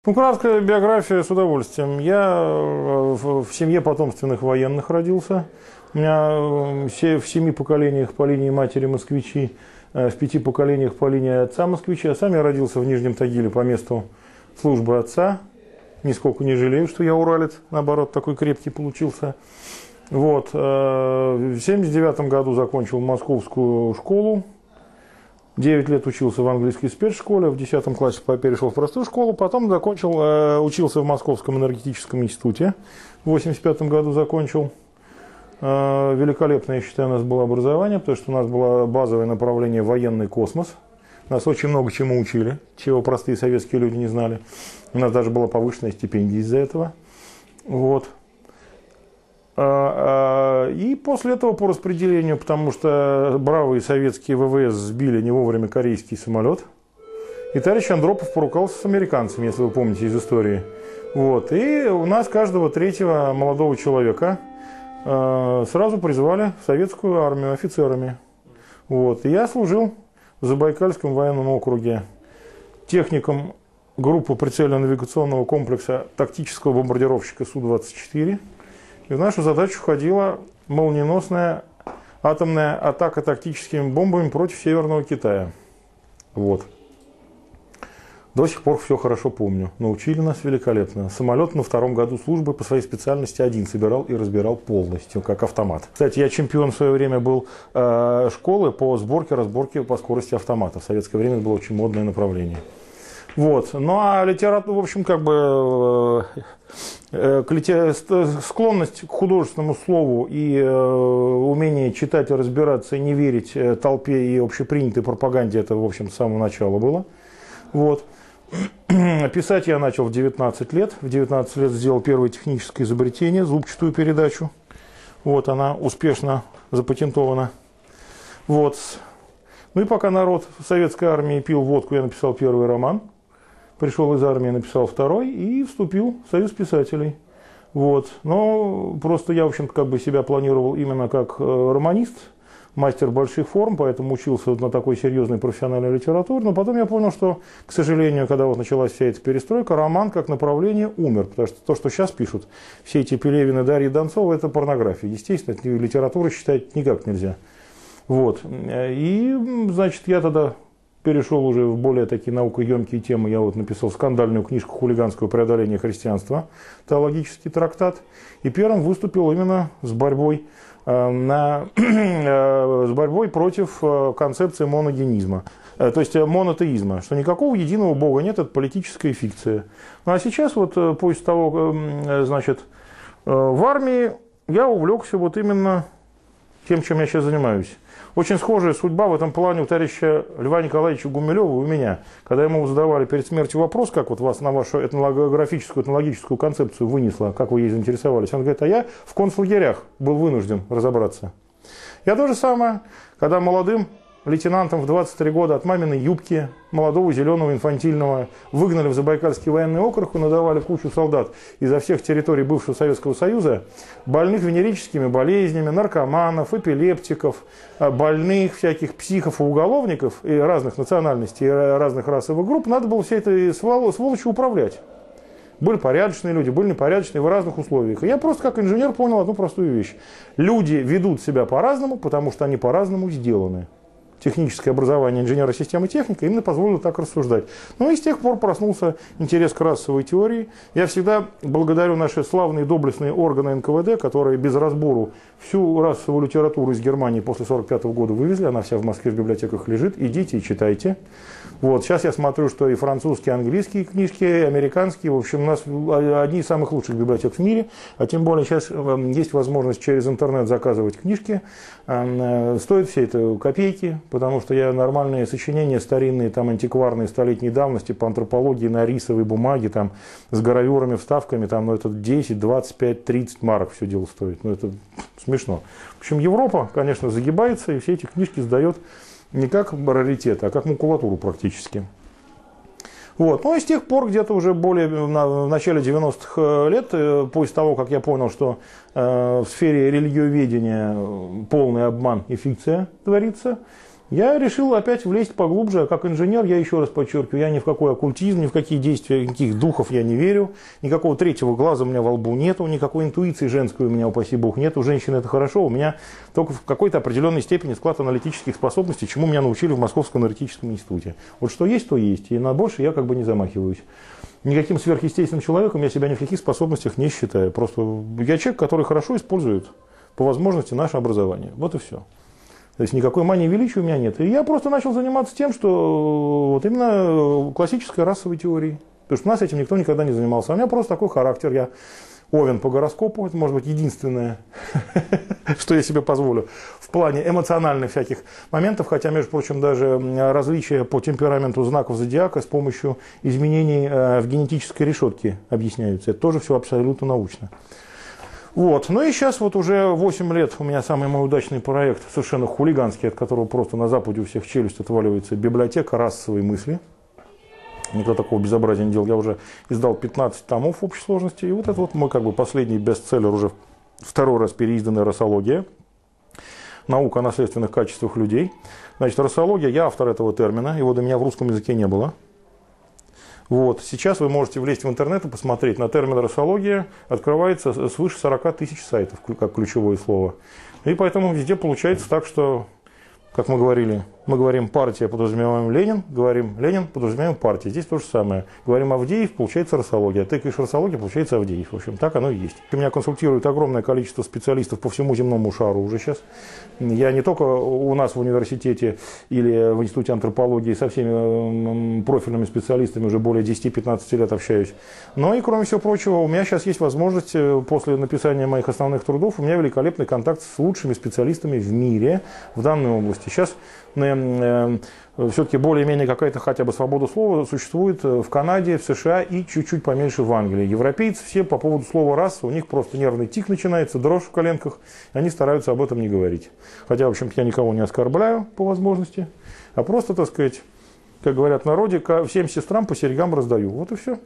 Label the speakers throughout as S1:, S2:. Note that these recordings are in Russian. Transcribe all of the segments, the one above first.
S1: Ну, краткая биография с удовольствием. Я в семье потомственных военных родился. У меня в 7 поколениях по линии матери москвичи, в 5 поколениях по линии отца москвичи. А сам я родился в Нижнем Тагиле по месту службы отца. Нисколько не жалею, что я уралец, наоборот, такой крепкий получился. Вот. В 1979 году закончил московскую школу. 9 лет учился в английской спецшколе, в 10 классе перешел в простую школу, потом учился в Московском энергетическом институте, в 1985 году закончил. Великолепное, я считаю, у нас было образование, потому что у нас было базовое направление военный космос. Нас очень много чему учили, чего простые советские люди не знали. У нас даже была повышенная стипендия из-за этого. Вот. И после этого по распределению, потому что бравые советские ВВС сбили не вовремя корейский самолет, и товарищ Андропов поругался с американцами, если вы помните из истории. Вот. И у нас каждого третьего молодого человека сразу призвали в советскую армию офицерами. Вот. И я служил в Забайкальском военном округе техником группы прицельно-навигационного комплекса тактического бомбардировщика Су-24. И в нашу задачу входила молниеносная атомная атака тактическими бомбами против Северного Китая. Вот. До сих пор все хорошо помню. Научили нас великолепно. Самолет на 2-м году службы по своей специальности один собирал и разбирал полностью, как автомат. Кстати, я чемпион в свое время был школы по разборке по скорости автомата. В советское время это было очень модное направление. Вот. Ну а литература, в общем, как бы склонность к художественному слову и умение читать и разбираться, и не верить толпе и общепринятой пропаганде, это, в общем, с самого начала было. Вот. Писать я начал в 19 лет. В 19 лет сделал первое техническое изобретение, зубчатую передачу. Вот, она успешно запатентована. Вот. Ну и пока народ в советской армии пил водку, я написал первый роман. Пришел из армии, написал второй и вступил в Союз писателей. Вот. Но просто я, в общем-то, как бы себя планировал именно как романист, мастер больших форм, поэтому учился на такой серьезной профессиональной литературе. Но потом я понял, что, к сожалению, когда вот началась вся эта перестройка, роман как направление умер. Потому что то, что сейчас пишут, все эти Пелевины, Дарья Донцова, это порнография. Естественно, литературу считать никак нельзя. Вот. И, значит, я тогда перешел уже в более такие наукоемкие темы. Я вот написал скандальную книжку «Хулиганское преодоление христианства», теологический трактат. И первым выступил именно с борьбой против концепции моногенизма, то есть монотеизма, что никакого единого Бога нет, это политическая фикция. Ну а сейчас вот после того, значит, в армии я увлекся вот именно тем, чем я сейчас занимаюсь. Очень схожая судьба в этом плане у товарища Льва Николаевича Гумилева и у меня. Когда ему задавали перед смертью вопрос, как вот вас на вашу этнологическую, этнологическую концепцию вынесло, как вы ей заинтересовались, он говорит, а я в концлагерях был вынужден разобраться. Я то же самое, когда молодым лейтенантом в 23 года от маминой юбки, молодого зеленого инфантильного, выгнали в Забайкальский военный округ и надавали кучу солдат изо всех территорий бывшего Советского Союза, больных венерическими болезнями, наркоманов, эпилептиков, больных, всяких психов и уголовников и разных национальностей, и разных расовых групп, надо было всей этой сволочью управлять. Были порядочные люди, были непорядочные в разных условиях. И я просто как инженер понял одну простую вещь. Люди ведут себя по-разному, потому что они по-разному сделаны. Техническое образование инженера системы техника именно позволило так рассуждать. Ну и с тех пор проснулся интерес к расовой теории. Я всегда благодарю наши славные доблестные органы НКВД, которые без разбору всю расовую литературу из Германии после 1945 года вывезли. Она вся в Москве в библиотеках лежит. Идите и читайте. Вот. Сейчас я смотрю, что и французские, и английские книжки, и американские. В общем, у нас одни из самых лучших библиотек в мире. А тем более сейчас есть возможность через интернет заказывать книжки. Стоит все это копейки, потому что я нормальные сочинения старинные, там антикварные, столетней давности по антропологии на рисовой бумаге, там с гравюрами, вставками, там, ну, это 10, 25, 30 марок все дело стоит. Ну, это смешно. В общем, Европа, конечно, загибается и все эти книжки сдает не как раритет, а как макулатуру практически. Вот. Ну и с тех пор, где-то уже более в начале 90-х лет, после того, как я понял, что в сфере религиоведения полный обман и фикция творится, Я решил опять влезть поглубже, как инженер, я еще раз подчеркиваю, я ни в какой оккультизм, ни в какие действия, никаких духов я не верю, никакого третьего глаза у меня во лбу нету, никакой интуиции женской у меня, упаси бог, нет, у женщины это хорошо, у меня только в какой-то определенной степени склад аналитических способностей, чему меня научили в Московском аналитическом институте. Вот что есть, то есть, и на больше я как бы не замахиваюсь. Никаким сверхъестественным человеком я себя ни в каких способностях не считаю, просто я человек, который хорошо использует по возможности наше образование, вот и все. То есть никакой мании величия у меня нет. И я просто начал заниматься тем, что вот именно классической расовой теорией. Потому что у нас этим никто никогда не занимался. А у меня просто такой характер. Я Овен по гороскопу. Это может быть единственное, что я себе позволю в плане эмоциональных всяких моментов. Хотя, между прочим, даже различия по темпераменту знаков зодиака с помощью изменений в генетической решетке объясняются. Это тоже все абсолютно научно. Вот. Ну и сейчас вот уже 8 лет у меня самый мой удачный проект, совершенно хулиганский, от которого просто на Западе у всех челюсть отваливается, библиотека расовой мысли. Никто такого безобразия не делал. Я уже издал 15 томов в общей сложности. И вот это вот мой как бы последний бестселлер, уже второй раз переизданная «Расология». Наука о наследственных качествах людей. Значит, расология, я автор этого термина, его до меня в русском языке не было. Вот. Сейчас вы можете влезть в интернет и посмотреть на термин «расология». Открывается свыше 40 тысяч сайтов, как ключевое слово. И поэтому везде получается так, что, как мы говорили, мы говорим «партия», подразумеваем «Ленин», говорим «Ленин», подразумеваем «партия». Здесь то же самое. Говорим «Авдеев», получается «расология». Тыкаешь «расология», получается «Авдеев». В общем, так оно и есть. Меня консультирует огромное количество специалистов по всему земному шару уже сейчас. Я не только у нас в университете или в Институте антропологии со всеми профильными специалистами уже более 10-15 лет общаюсь. Но и, кроме всего прочего, у меня сейчас есть возможность, после написания моих основных трудов, у меня великолепный контакт с лучшими специалистами в мире в данной области. Сейчас все-таки более-менее какая-то хотя бы свобода слова существует в Канаде, в США и чуть-чуть поменьше в Англии. Европейцы все по поводу слова «раса», у них просто нервный тик начинается, дрожь в коленках, они стараются об этом не говорить. Хотя, в общем-то, я никого не оскорбляю по возможности, а просто, так сказать, как говорят в народе, всем сестрам по серьгам раздаю. Вот и все.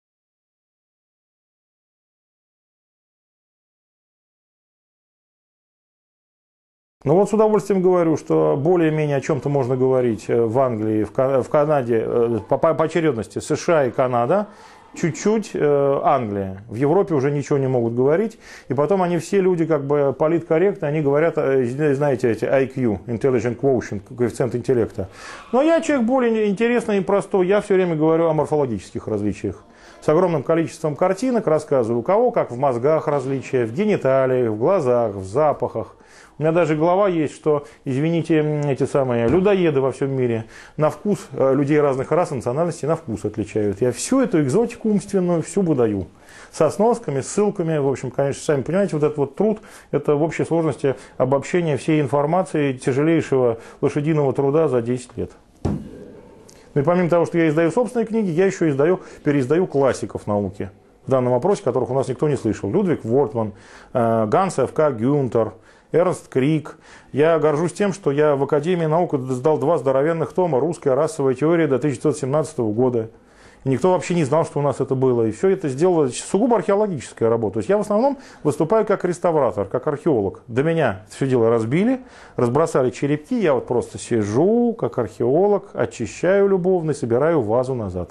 S1: Ну вот с удовольствием говорю, что более-менее о чем-то можно говорить в Англии, в Канаде, по очередности США и Канада, чуть-чуть Англия. В Европе уже ничего не могут говорить. И потом они все люди как бы политкорректны, они говорят, знаете, эти IQ, Intelligent Quotient, коэффициент интеллекта. Но я человек более интересный и простой, я все время говорю о морфологических различиях. С огромным количеством картинок рассказываю, у кого как в мозгах различия, в гениталиях, в глазах, в запахах. У меня даже глава есть, что, извините, эти самые людоеды во всем мире на вкус людей разных рас и национальностей на вкус отличают. Я всю эту экзотику умственную всю выдаю. Со сносками, ссылками. В общем, конечно, сами понимаете, вот этот вот труд, это в общей сложности обобщение всей информации тяжелейшего лошадиного труда за 10 лет. Ну и помимо того, что я издаю собственные книги, я еще переиздаю классиков науки. В данном вопросе, которых у нас никто не слышал. Людвиг Вортман, Ганс Ф.К. Гюнтер, Эрнст Крик. Я горжусь тем, что я в Академии наук сдал 2 здоровенных тома «Русская расовая теория» до 1917 года. И никто вообще не знал, что у нас это было. И все это сделала сугубо археологическая работа. То есть я в основном выступаю как реставратор, как археолог. До меня все дело разбили, разбросали черепки. Я вот просто сижу, как археолог, очищаю любовно и собираю вазу назад.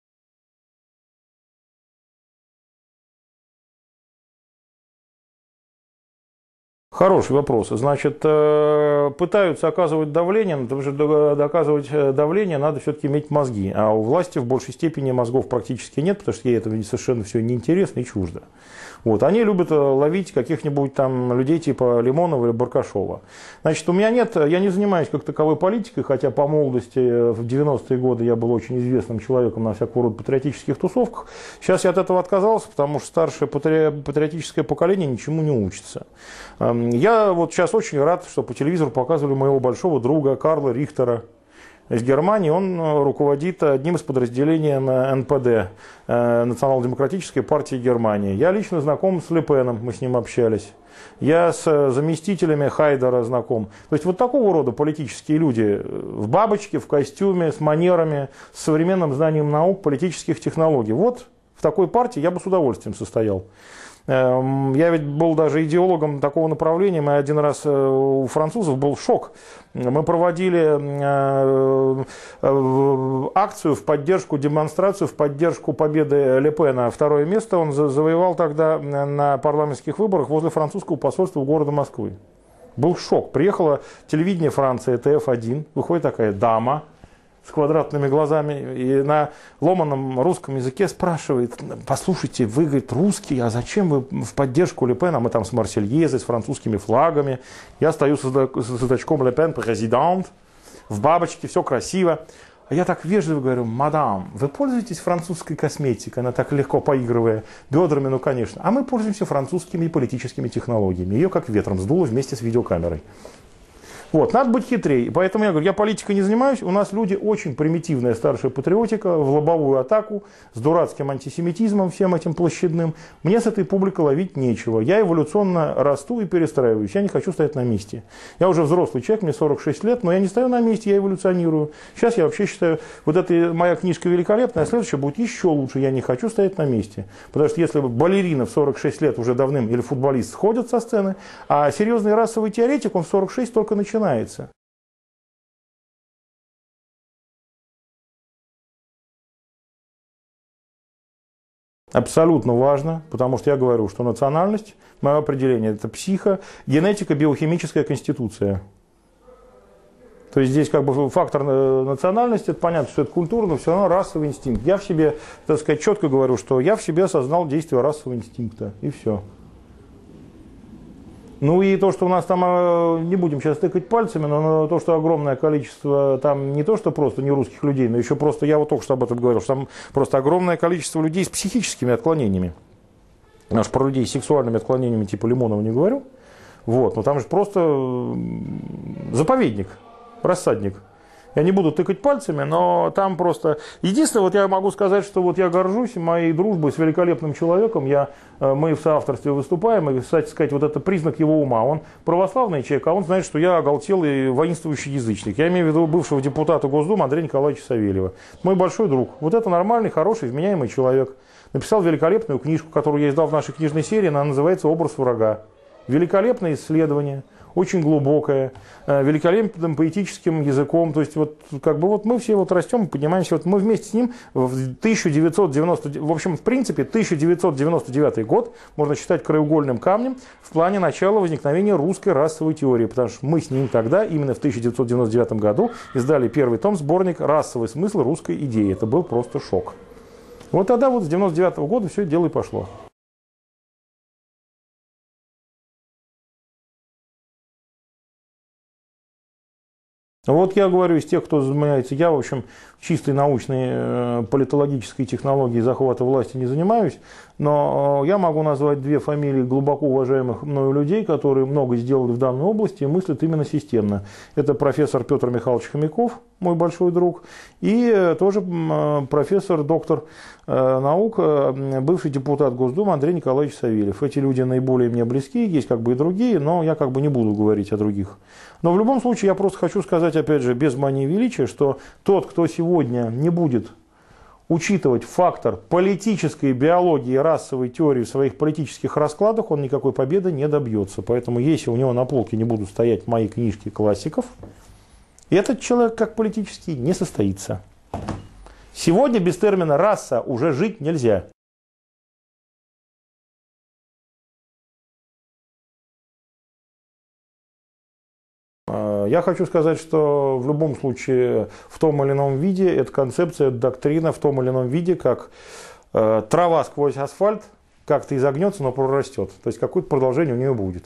S1: Хороший вопрос. Значит, пытаются оказывать давление, но потому что доказывать давление надо все-таки иметь мозги. А у власти в большей степени мозгов практически нет, потому что ей это совершенно все неинтересно и чуждо. Вот. Они любят ловить каких-нибудь там людей типа Лимонова или Баркашова. Значит, у меня нет, я не занимаюсь как таковой политикой, хотя по молодости в 90-е годы я был очень известным человеком на всякого рода патриотических тусовках. Сейчас я от этого отказался, потому что старшее патриотическое поколение ничему не учится. Я вот сейчас очень рад, что по телевизору показывали моего большого друга Карла Рихтера из Германии. Он руководит одним из подразделений НПД, Национал-демократической партии Германии. Я лично знаком с Ле Пеном, мы с ним общались. Я с заместителями Хайдера знаком. То есть вот такого рода политические люди в бабочке, в костюме, с манерами, с современным знанием наук, политических технологий. Вот в такой партии я бы с удовольствием состоял. Я ведь был даже идеологом такого направления. Мы один раз у французов был шок. Мы проводили акцию в поддержку, демонстрацию в поддержку победы Ле Пена. Второе место он завоевал тогда на парламентских выборах возле французского посольства города Москвы. Был шок. Приехало телевидение Франции, ТФ1, выходит такая дама с квадратными глазами и на ломаном русском языке спрашивает: послушайте, вы, говорит, русский, а зачем вы в поддержку Ле Пена? Мы там с Марсельезой, с французскими флагами. Я стою со значком Ле Пен, президент, в бабочке, все красиво. А я так вежливо говорю: мадам, вы пользуетесь французской косметикой? Она так легко поигрывая бедрами, ну конечно. А мы пользуемся французскими политическими технологиями. Ее как ветром сдуло вместе с видеокамерой. Вот, надо быть хитрее. Поэтому я говорю, я политикой не занимаюсь. У нас люди очень примитивная старшая патриотика, в лобовую атаку, с дурацким антисемитизмом, всем этим площадным. Мне с этой публикой ловить нечего. Я эволюционно расту и перестраиваюсь. Я не хочу стоять на месте. Я уже взрослый человек, мне 46 лет, но я не стою на месте, я эволюционирую. Сейчас я вообще считаю, вот эта моя книжка великолепная, а следующая будет еще лучше. Я не хочу стоять на месте. Потому что если балерина в 46 лет уже давным или футболист сходят со сцены, а серьезный расовый теоретик, он в 46 только начинается. Абсолютно важно, потому что я говорю, что национальность, мое определение, это генетика, биохимическая конституция. То есть здесь как бы фактор национальности, это понятно, что это культура, но все равно расовый инстинкт. Я в себе, так сказать, четко говорю, что я в себе осознал действие расового инстинкта, и все. Ну и то, что у нас там, не будем сейчас тыкать пальцами, но то, что огромное количество там не то, что просто не русских людей, но еще просто, я вот только что об этом говорил, что там просто огромное количество людей с психическими отклонениями. Я же про людей с сексуальными отклонениями типа Лимонова не говорю. Вот, но там же просто заповедник, рассадник. Я не буду тыкать пальцами, но там просто... Единственное, вот я могу сказать, что вот я горжусь моей дружбой с великолепным человеком. Мы в соавторстве выступаем, и, кстати сказать, вот это признак его ума. Он православный человек, а он знает, что я оголтелый воинствующий язычник. Я имею в виду бывшего депутата Госдумы Андрея Николаевича Савельева. Мой большой друг. Вот это нормальный, хороший, вменяемый человек. Написал великолепную книжку, которую я издал в нашей книжной серии. Она называется «Образ врага». Великолепное исследование. Очень глубокое, великолепным поэтическим языком. То есть вот как бы вот мы все вот растем и поднимаемся. Вот мы вместе с ним в 1990, в общем, в принципе, 1999 год можно считать краеугольным камнем в плане начала возникновения русской расовой теории. Потому что мы с ним тогда, именно в 1999 году, издали первый том, сборник «Расовый смысл русской идеи». Это был просто шок. Вот тогда вот с 1999 года все это дело и пошло. Вот я говорю из тех, кто занимается, я, в общем, чистой научной политологической технологией захвата власти не занимаюсь, но я могу назвать две фамилии глубоко уважаемых мною людей, которые много сделали в данной области и мыслят именно системно. Это профессор Петр Михайлович Хомяков, мой большой друг, и тоже профессор, доктор наук, бывший депутат Госдумы Андрей Николаевич Савельев. Эти люди наиболее мне близки, есть как бы и другие, но я как бы не буду говорить о других. Но в любом случае я просто хочу сказать, опять же, без мании величия, что тот, кто сегодня не будет учитывать фактор политической биологии и расовой теории в своих политических раскладах, он никакой победы не добьется. Поэтому если у него на полке не будут стоять мои книжки классиков, этот человек как политический не состоится. Сегодня без термина «раса» уже жить нельзя. Я хочу сказать, что в любом случае в том или ином виде эта концепция, эта доктрина в том или ином виде, как трава сквозь асфальт, как-то изогнется, но прорастет. То есть какое-то продолжение у нее будет.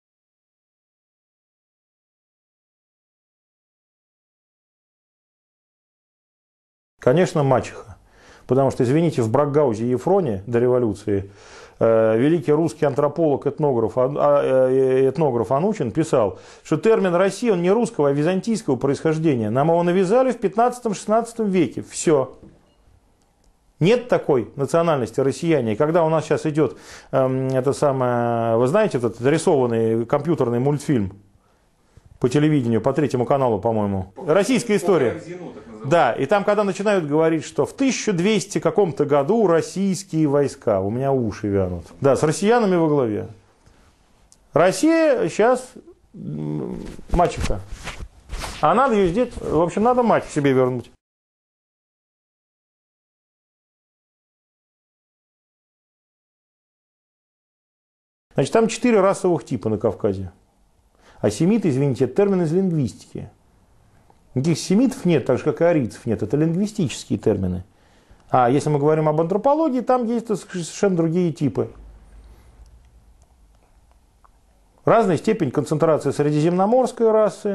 S1: Конечно, мачеха. Потому что, извините, в Бракгаузе и Ефроне до революции великий русский антрополог, этнограф Анучин писал, что термин «Россия» он не русского, а византийского происхождения. Нам его навязали в 15-16 веке. Все. Нет такой национальности россияне. И когда у нас сейчас идет это самое, вы знаете, этот рисованный компьютерный мультфильм по телевидению, по Третьему каналу, по-моему. Российская история. Да, и там, когда начинают говорить, что в 1200 каком-то году российские войска, у меня уши вянут. Да, с россиянами во главе. Россия сейчас мачеха. А надо ее здесь, в общем, надо мать к себе вернуть. Значит, там 4 расовых типа на Кавказе. А семиты, извините, это термин из лингвистики. Никаких семитов нет, так же, как и арийцев нет. Это лингвистические термины. А если мы говорим об антропологии, там есть совершенно другие типы. Разная степень концентрации средиземноморской расы,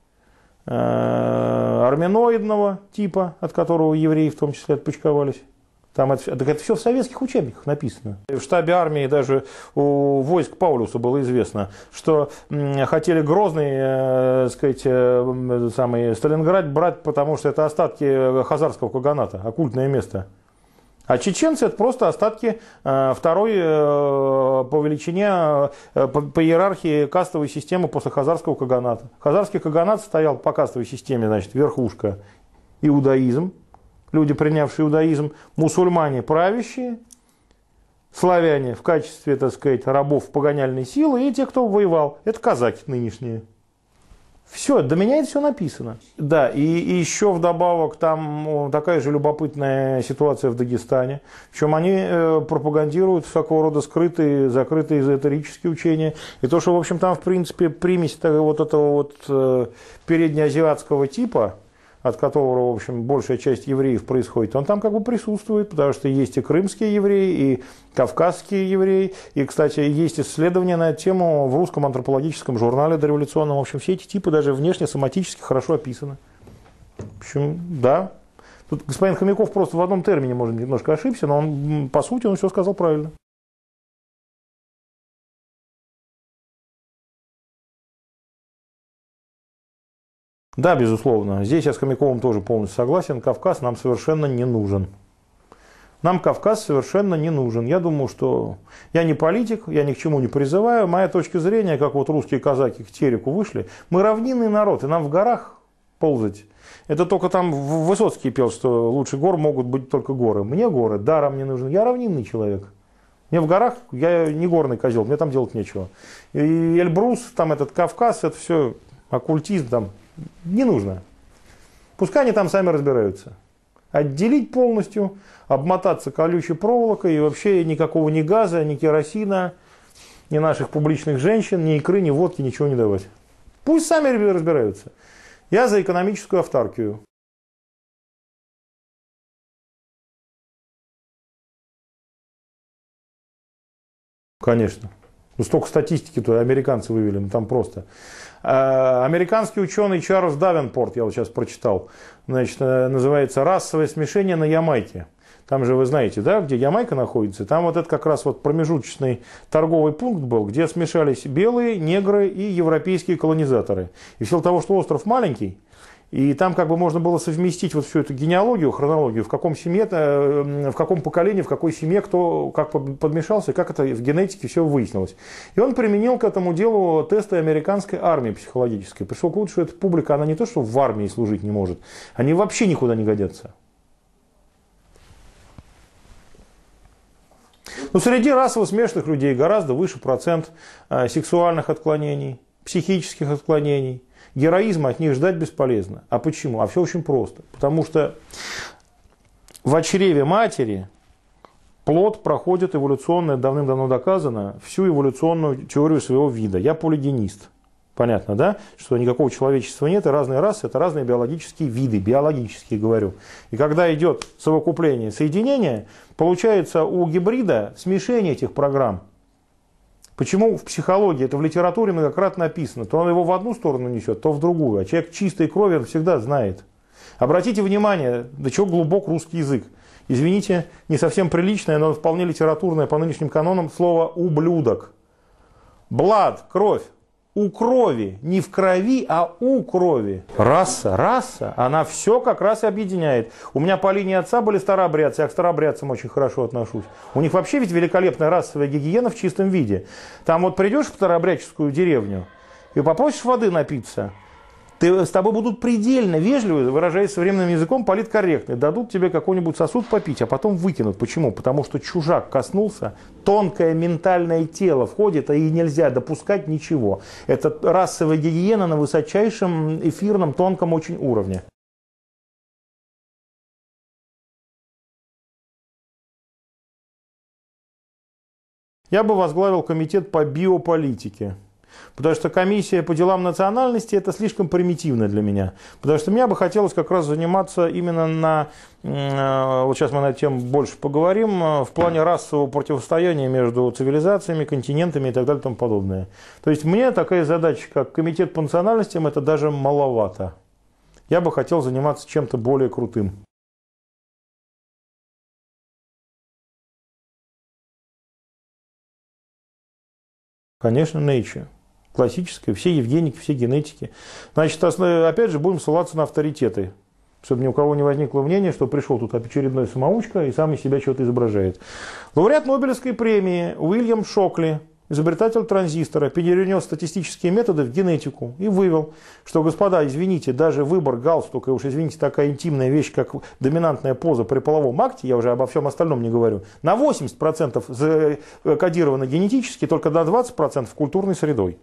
S1: армяноидного типа, от которого евреи в том числе отпочковались. Там это все в советских учебниках написано. В штабе армии даже у войск Паулюса было известно, что хотели Грозный, самый Сталинград брать, потому что это остатки хазарского каганата, оккультное место. А чеченцы это просто остатки второй по величине, по иерархии кастовой системы после хазарского каганата. Хазарский каганат стоял по кастовой системе, значит, верхушка иудаизм. Люди, принявшие иудаизм, мусульмане правящие, славяне в качестве, так сказать, рабов погоняльной силы, и те, кто воевал. Это казаки нынешние. Все, до меня это все написано. Да, и еще вдобавок там такая же любопытная ситуация в Дагестане. Причем они пропагандируют всякого рода скрытые, закрытые эзотерические учения. И то, что, в общем, там, в принципе, примесь вот этого вот переднеазиатского типа, от которого, в общем, большая часть евреев происходит, он там как бы присутствует, потому что есть и крымские евреи, и кавказские евреи, и, кстати, есть исследования на эту тему в русском антропологическом журнале дореволюционном. В общем, все эти типы даже внешне соматически хорошо описаны. В общем, да. Тут господин Хомяков просто в одном термине, может, немножко ошибся, но он, по сути, он все сказал правильно. Да, безусловно. Здесь я с Хомяковым тоже полностью согласен. Кавказ нам совершенно не нужен. Нам Кавказ совершенно не нужен. Я думаю, что я не политик, я ни к чему не призываю. Моя точка зрения, как вот русские казаки к Тереку вышли, мы равнинный народ, и нам в горах ползать. Это только там Высоцкий пел, что лучше гор могут быть только горы. Мне горы даром не нужны. Я равнинный человек. Мне в горах, я не горный козел, мне там делать нечего. И Эльбрус, там этот Кавказ, это все оккультизм там. Не нужно. Пускай они там сами разбираются. Отделить полностью, обмотаться колючей проволокой и вообще никакого ни газа, ни керосина, ни наших публичных женщин, ни икры, ни водки, ничего не давать. Пусть сами разбираются. Я за экономическую автаркию. Конечно. Ну, столько статистики-то американцы вывели, ну там просто. Американский ученый Чарльз Давенпорт, я вот сейчас прочитал, значит, называется «Расовое смешение на Ямайке». Там же вы знаете, да, где Ямайка находится, там вот это как раз вот промежуточный торговый пункт был, где смешались белые, негры и европейские колонизаторы. И в силу того, что остров маленький, и там как бы можно было совместить вот всю эту генеалогию, хронологию, в каком семье, в каком поколении, в какой семье кто как подмешался, как это в генетике все выяснилось. И он применил к этому делу тесты американской армии психологической. Пришел к выводу, что эта публика, она не то, что в армии служить не может, они вообще никуда не годятся. Но среди расово смешанных людей гораздо выше процент сексуальных отклонений, психических отклонений. Героизма от них ждать бесполезно. А почему? А все очень просто. Потому что в чреве матери плод проходит эволюционно, давным-давно доказано, всю эволюционную теорию своего вида. Я полигенист. Понятно, да? Что никакого человечества нет, и разные расы – это разные биологические виды, биологические говорю. И когда идет совокупление, соединение, получается у гибрида смешение этих программ. Почему в психологии, это в литературе многократно написано, то он его в одну сторону несет, то в другую. А человек чистой крови он всегда знает. Обратите внимание, до чего глубок русский язык. Извините, не совсем приличное, но вполне литературное по нынешним канонам слово «ублюдок». Блад, кровь. У крови, не в крови, а у крови. Раса, она все как раз и объединяет. У меня по линии отца были старообрядцы, я к старообрядцам очень хорошо отношусь. У них вообще ведь великолепная расовая гигиена в чистом виде. Там вот придешь в старообрядческую деревню и попросишь воды напиться, С тобой будут предельно вежливы, выражаясь современным языком, политкорректны. Дадут тебе какой-нибудь сосуд попить, а потом выкинут. Почему? Потому что чужак коснулся, тонкое ментальное тело входит, и нельзя допускать ничего. Это расовая гигиена на высочайшем эфирном, тонком очень уровне. Я бы возглавил комитет по биополитике. Потому что комиссия по делам национальности это слишком примитивно для меня. Потому что мне бы хотелось как раз заниматься именно вот сейчас мы на эту тему больше поговорим, в плане расового противостояния между цивилизациями, континентами и так далее и тому подобное. То есть мне такая задача, как комитет по национальностям, это даже маловато. Я бы хотел заниматься чем-то более крутым. Конечно, Nature. Классическая, все Евгеники, все генетики. Значит, опять же, будем ссылаться на авторитеты, чтобы ни у кого не возникло мнения, что пришел тут очередной самоучка и сам из себя что-то изображает. Лауреат Нобелевской премии Уильям Шокли, изобретатель транзистора, перенес статистические методы в генетику и вывел, что, господа, извините, даже выбор галстука, и уж извините, такая интимная вещь, как доминантная поза при половом акте, я уже обо всем остальном не говорю, на 80% закодировано генетически, только на 20% культурной средой.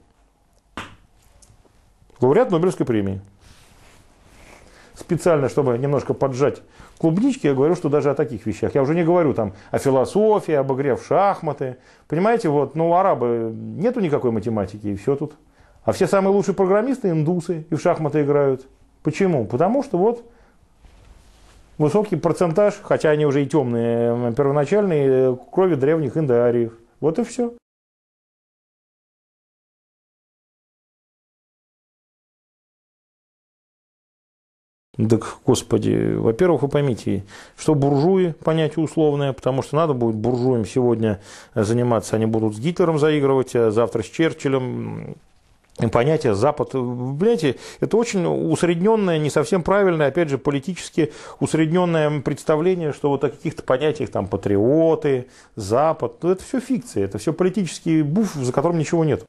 S1: Лауреат Нобелевской премии. Специально, чтобы немножко поджать клубнички, я говорю, что даже о таких вещах. Я уже не говорю там о философии, об игре в шахматы. Понимаете, вот, ну, арабы, нету никакой математики, и все тут. А все самые лучшие программисты индусы и в шахматы играют. Почему? Потому что вот высокий процентаж, хотя они уже и темные, первоначальные, крови древних индоариев. Вот и все. Так, господи, во-первых, вы поймите, что буржуи, понятие условное, потому что надо будет буржуям сегодня заниматься, они будут с Гитлером заигрывать, а завтра с Черчиллем. Понятие Запад, понимаете, это очень усредненное, не совсем правильное, опять же, политически усредненное представление, что вот о каких-то понятиях, там, патриоты, Запад, ну, это все фикция, это все политический буф, за которым ничего нет.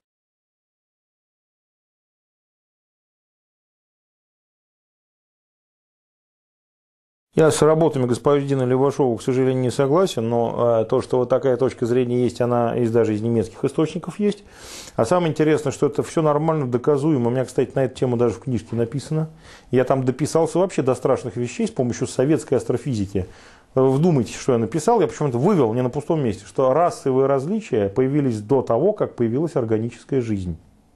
S1: Я с работами господина Левашова, к сожалению, не согласен, но то, что вот такая точка зрения есть, она даже из немецких источников есть. А самое интересное, что это все нормально доказуемо. У меня, кстати, на эту тему даже в книжке написано. Я там дописался вообще до страшных вещей с помощью советской астрофизики. Вдумайтесь, что я написал. Я почему-то вывел не на пустом месте, что расовые различия появились до того, как появилась органическая жизнь.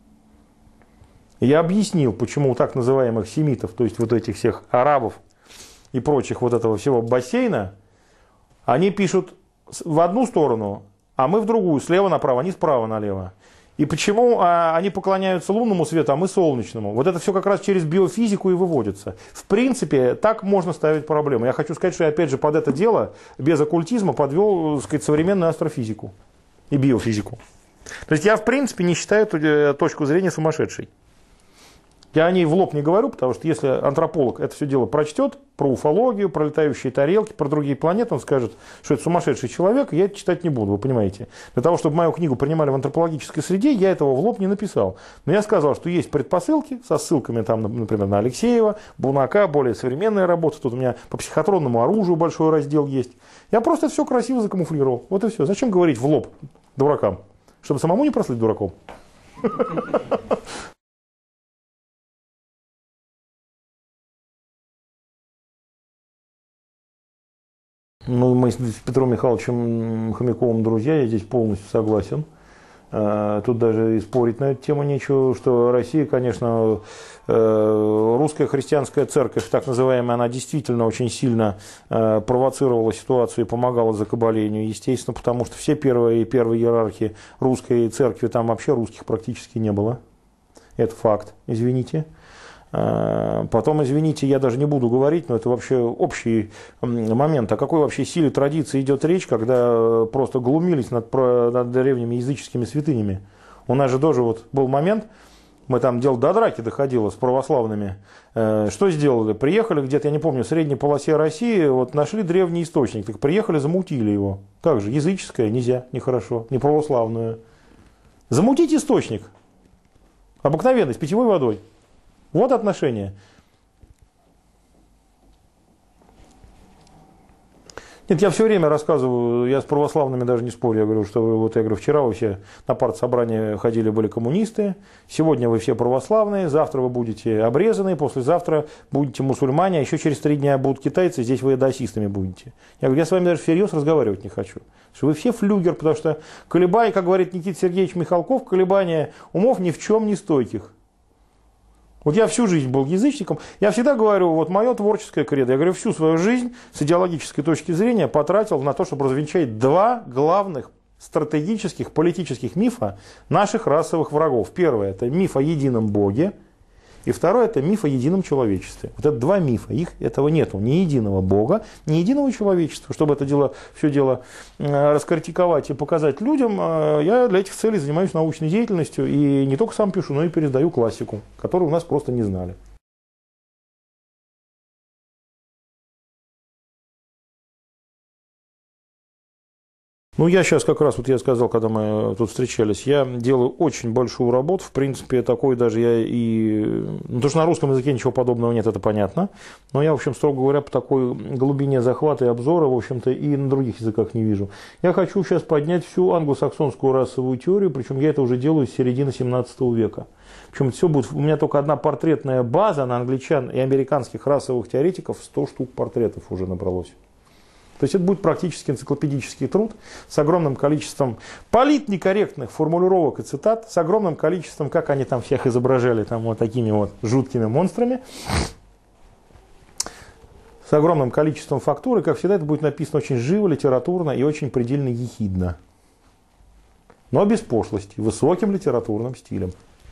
S1: Я объяснил, почему у так называемых семитов, то есть вот этих всех арабов, и прочих вот этого всего бассейна, они пишут в одну сторону, а мы в другую, слева направо, они справа налево. И почему они поклоняются лунному свету, а мы солнечному? Вот это все как раз через биофизику и выводится. В принципе, так можно ставить проблему. Я хочу сказать, что я опять же под это дело без оккультизма подвел, так сказать, современную астрофизику и биофизику. То есть я в принципе не считаю эту точку зрения сумасшедшей. Я о ней в лоб не говорю, потому что если антрополог это все дело прочтет, про уфологию, про летающие тарелки, про другие планеты, он скажет, что это сумасшедший человек, и я это читать не буду, вы понимаете. Для того, чтобы мою книгу принимали в антропологической среде, я этого в лоб не написал. Но я сказал, что есть предпосылки со ссылками, там, например, на Алексеева, Бунака, более современные работы. Тут у меня по психотронному оружию большой раздел есть. Я просто это все красиво закамуфлировал. Вот и все. Зачем говорить в лоб дуракам? Чтобы самому не прослыть дураком. Ну, мы с Петром Михайловичем Хомяковым друзья, я здесь полностью согласен. Тут даже и спорить на эту тему нечего, что Россия, конечно, русская христианская церковь, так называемая, она действительно очень сильно провоцировала ситуацию и помогала закабалению, естественно, потому что все первые иерархи русской церкви, там вообще русских практически не было. Это факт, извините. Потом, извините, я даже не буду говорить, но это вообще общий момент. О какой вообще силе традиции идет речь, когда просто глумились над древними языческими святынями? У нас же тоже вот был момент, мы там дело до драки доходило с православными. Что сделали? Приехали где-то, я не помню, в средней полосе России, вот нашли древний источник, так приехали, замутили его. Как же, языческое нельзя, нехорошо, не православную. Замутить источник. Обыкновенный, с питьевой водой. Вот отношения. Нет, я все время рассказываю, я с православными даже не спорю, я говорю, что вот я говорю, вчера вы все на партсобрание ходили, были коммунисты, сегодня вы все православные, завтра вы будете обрезаны, послезавтра будете мусульмане, а еще через 3 дня будут китайцы, здесь вы даосистами будете. Я говорю, я с вами даже всерьез разговаривать не хочу. Что вы все флюгер, потому что колебания, как говорит Никита Сергеевич Михалков, колебания умов ни в чем не стойких. Вот я всю жизнь был язычником, я всегда говорю, вот мое творческое кредо, я говорю, всю свою жизнь с идеологической точки зрения потратил на то, чтобы развенчать 2 главных стратегических политических мифа наших расовых врагов. Первое – это миф о едином Боге, и второе – это миф о едином человечестве. Вот это 2 мифа, этого нету, ни единого Бога, ни единого человечества. Чтобы это все дело раскритиковать и показать людям, я для этих целей занимаюсь научной деятельностью и не только сам пишу, но и передаю классику, которую у нас просто не знали. Ну, я сейчас как раз, вот я сказал, когда мы тут встречались, я делаю очень большую работу, в принципе, такой даже я и... Ну, потому что на русском языке ничего подобного нет, это понятно, но я, в общем, строго говоря, по такой глубине захвата и обзора, в общем-то, и на других языках не вижу. Я хочу сейчас поднять всю англосаксонскую расовую теорию, причем я это уже делаю с середины 17 века. Причем все будет, у меня только одна портретная база на англичан и американских расовых теоретиков, 100 штук портретов уже набралось. То есть это будет практически энциклопедический труд с огромным количеством политнекорректных формулировок и цитат, с огромным количеством, как они там всех изображали там вот такими вот жуткими монстрами, с огромным количеством фактур, и, как всегда, это будет написано очень живо, литературно и очень предельно ехидно. Но без пошлости, высоким литературным стилем.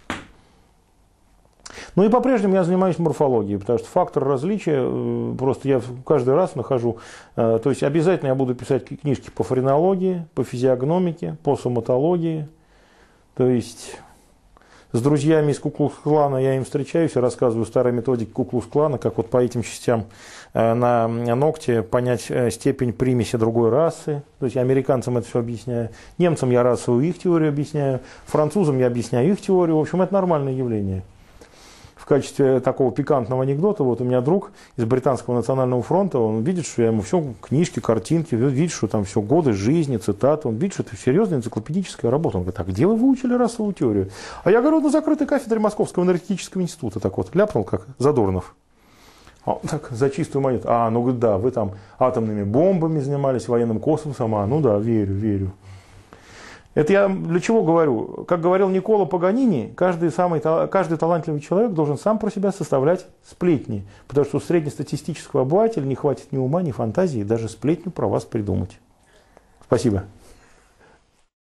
S1: Ну и по-прежнему я занимаюсь морфологией, потому что фактор различия просто я каждый раз нахожу. То есть обязательно я буду писать книжки по френологии, по физиогномике, по соматологии. То есть с друзьями из Ку-клукс-клана я им встречаюсь и рассказываю старые методики Ку-клукс-клана, как вот по этим частям на ногте понять степень примеси другой расы. То есть я американцам это все объясняю. Немцам я расовую их теорию объясняю. Французам я объясняю их теорию. В общем, это нормальное явление. В качестве такого пикантного анекдота, вот у меня друг из Британского национального фронта, он видит, что я ему все книжки, картинки, видит, что там все годы жизни, цитаты, он видит, что это серьезная энциклопедическая работа. Он говорит, а где вы выучили расовую теорию? А я говорю, на закрытой кафедре Московского энергетического института, так вот, ляпнул, как Задорнов. А он так, за чистую монету. А, ну говорит, да, вы там атомными бомбами занимались, военным космосом, ну да, верю. Это я для чего говорю? Как говорил Никколо Паганини, каждый талантливый человек должен сам про себя составлять сплетни. Потому что у среднестатистического обывателя не хватит ни ума, ни фантазии даже сплетню про вас придумать. Спасибо.